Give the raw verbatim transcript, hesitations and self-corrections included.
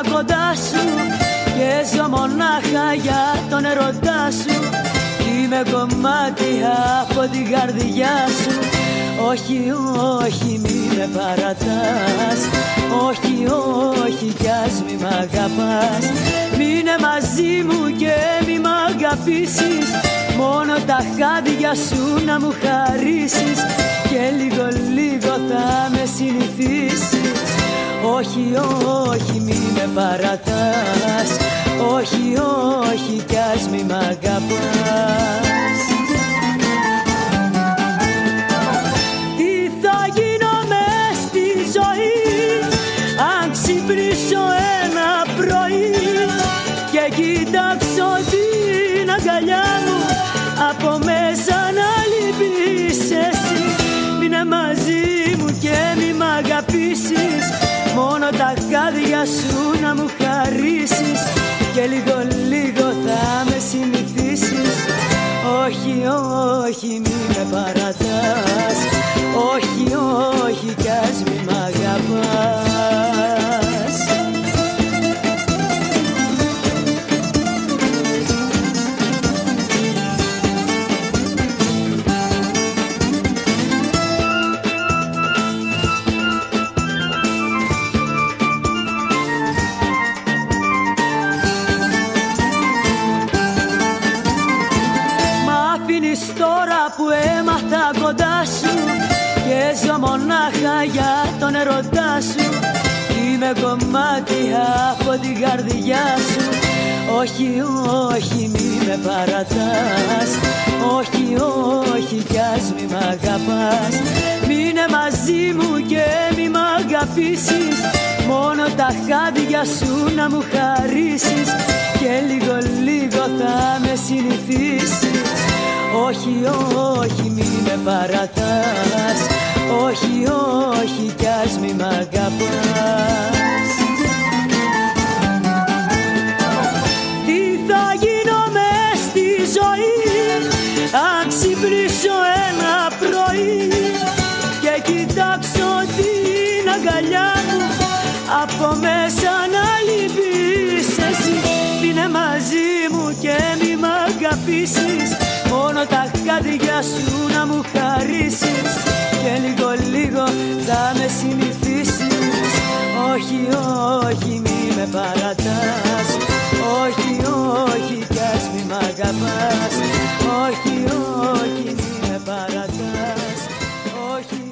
κοντά σου και ζω μονάχα για τον ερωτά σου. Είμαι κομμάτι από την καρδιά σου. Όχι, όχι, μη με παρατάς. Όχι, όχι, κι ας μη μ' αγαπάς. Μείνε μαζί μου και μη μ' αγαπήσεις. Μόνο τα χάδια σου να μου χαρίσεις και λίγο λίγο θα με συνηθίσεις. Όχι, όχι, μη με παρατάς. Όχι, όχι, κι ας μη μ' αγαπάς. Τι θα γίνω μες στη ζωή αν ξυπνήσω ένα πρωί και κοιτάξω την αγκαλιά μου από μέσα να λείπεις εσύ. Μείνε μαζί μου και μη μ' αγαπήσεις. Μόνο τα χάδια σου να μου χαρίσεις και λίγο λίγο θα με συνηθίσεις. Όχι, όχι, μη με παρατάς. Όχι, όχι, κι ας μη μ' αγαπάς. Τώρα που έμαθα κοντά σου και ζω μονάχα για τον ερωτά σου. Είμαι κομμάτι από την καρδιά σου. Όχι, όχι, μη με παρατάς. Όχι, όχι, κι ας μη μ' αγαπάς. Μείνε μαζί μου και μη μ' αγαπήσεις. Μόνο τα χάδια σου να μου χαρίσεις και λίγο λίγο θα με συνηθίσεις. Όχι, όχι, μη με παρατάς. Όχι, όχι, κι ας μη μ' αγαπάς. Τι θα γίνω μες στη ζωή αν ξυπνήσω ένα πρωί και κοιτάξω την αγκαλιά μου από μέσα να λείπεις εσύ. Μείνε μαζί μου και μη μ' αγαπήσεις. Μόνο τα χάδια σου να μου χαρίσεις και λίγο λίγο θα με συνηθίσεις. Όχι, όχι, μη με παρατάς. Όχι, όχι, κι ας μη μ' αγαπάς. Όχι, όχι, μη με παρατάς. Όχι.